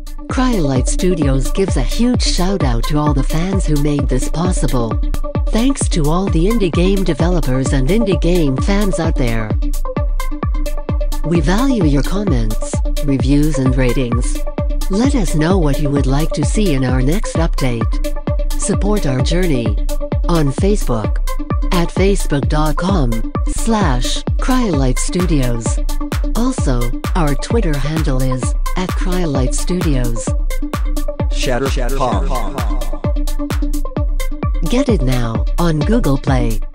Kryolyte Studios gives a huge shout out to all the fans who made this possible. Thanks to all the indie game developers and indie game fans out there. We value your comments, reviews and ratings. Let us know what you would like to see in our next update. Support our journey on Facebook at facebook.com/Kryolyte Studios. Also, our Twitter handle is @Kryolyte Studios. Shatter Pong. Get it now on Google Play.